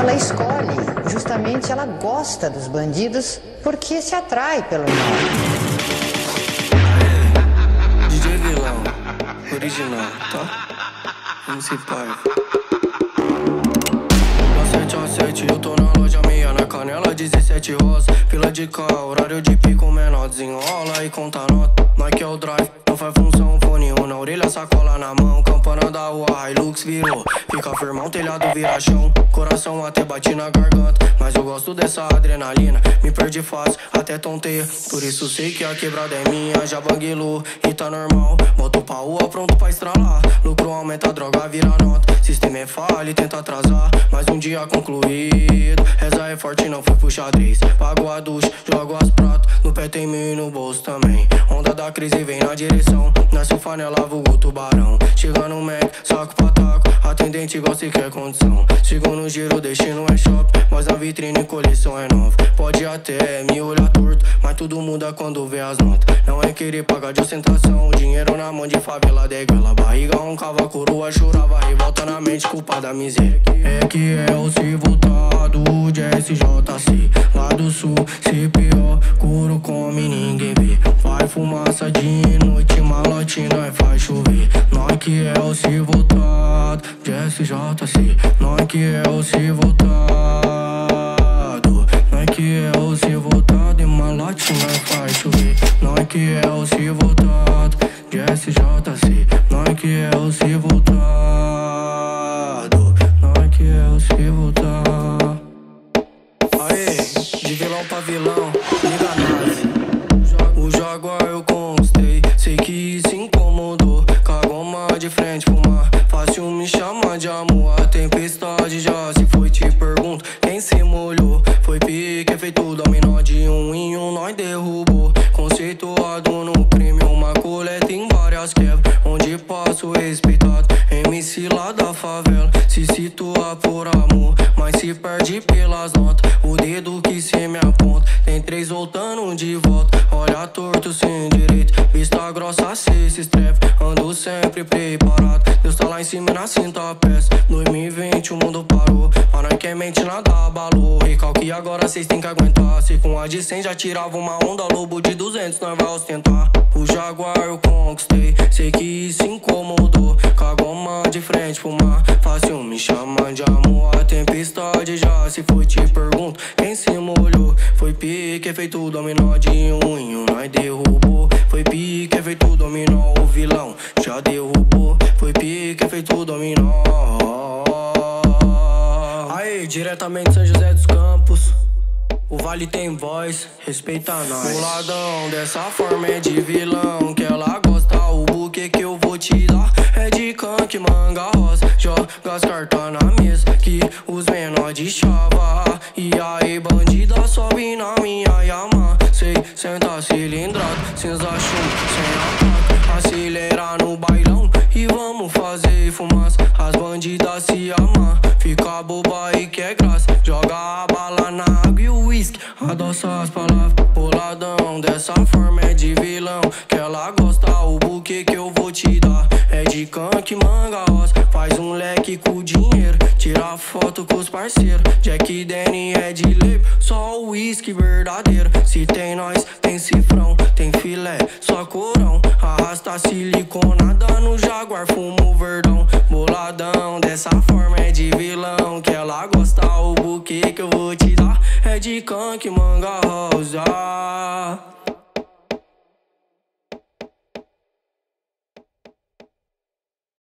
ela escolhe, justamente ela gosta dos bandidos porque se atrai pelo mal. DJ Vilão, original, tá? MC Paiva. Na 7 eu tô na loja meia, na canela 17 rosa. Fila de carro, horário de pico, menor desenrola e conta nota. Nike é o drive, não faz função, fone na orelha, sacola na mão. Campana da rua, Hilux virou, fica firmão, telhado vira chão. Coração até bate na garganta, mas eu gosto dessa adrenalina. Me perdi fácil, até tonteia, por isso sei que a quebrada é minha. Já banguilou e tá normal, boto pra rua pronto pra estralar. Lucro aumenta, droga vira nota. Sistema é falha e tenta atrasar, mas um dia concluído. Reza é forte, não fui pro xadrez. Pago a ducha, jogo as pratos. No pé tem mil e no bolso também. Onda da crise vem na direção. Nasce o fanela, vulgo tubarão. Chega no Mac, saco pra taco. Atendente gosta e quer condição. Sigo no giro, destino é shopping, mas a vitrine coleção é nova. Pode até me olhar torto, mas tudo muda quando vê as notas. Não é querer pagar de ostentação. Dinheiro na mão de favela, degala. Barriga, roncava, coroa, chorava. Revolta na mente, culpa da miséria. É que é o se voltado de SJC. Lá do sul, CPO, couro come, ninguém vê. Vai fumaça de noite, malotina e faz chover. Nós que é o se voltado de SJC. Nós que é o se voltado. Nós que é o se voltado e malotina e faz chover. Nós que é o se voltado de SJC. Nós que é o se voltado. Nós que é o se voltado. Aê, de vilão pra vilão, liga nós. O Jaguar eu conquistei, sei que se incomodou. Cagoma de frente, fumar, fácil me chamar de amor. A tempestade já se foi, te pergunto, quem se molhou? Foi pique, feito dominó de um em um, nós derrubou. Conceituado no crime, uma coleta em várias quebras. Onde passo respeitado, MC lá da favela. Se situa por amor, mas se perde pelas notas. O dedo que se me aponta, tem 3 voltando de volta. Olha torto sem direito, vista grossa cê se estreve. Ando sempre preparado, Deus tá lá em cima e na cinta peça. 2020 o mundo parou, mas nós que é mente nada abalou. Recalque agora cês tem que aguentar. Se com a de 100 já tirava uma onda, lobo de 200 nós vai ostentar. O Jaguar eu conquistei, sei que se incomodou. Cagoma de frente, fumar, fácil me chamar de amor. A tempestade já se foi, te pergunto, quem se molhou? Foi pique, feito dominó de um em um, nós derrubou. Foi pique, feito dominó, o vilão já derrubou. Foi pique, feito dominó. Aí, diretamente São José dos Campos, o Vale tem voz, respeita nós. O ladão dessa forma é de vilão, que ela gosta. O buquê que eu vou te dar é de canque, manga rosa. Joga as cartas na mesa, que os menor de chava. E aí bandida sobe na minha Yamaha. Sei, senta cilindrado, cinza chumbo, sem ataque. Acelera no bailão e vamos fazer fumaça. As bandidas se amam, fica boba e quer graça. Joga a bala na água e o whisky, adoça as palavras. Boladão dessa forma é de vilão, que ela gosta. O buquê que eu vou te dar é de canque, manga rosa. Faz um leque com dinheiro, tira foto com os parceiros. Jack Danny é de leve, só o whisky verdadeiro. Se tem nós, tem cifrão, tem filé, só corão. Arrasta siliconada no Jaguar, fumo verdão. Boladão dessa forma é de vilão, que ela gosta. O buquê que eu vou te dar é de canque, manga rosa.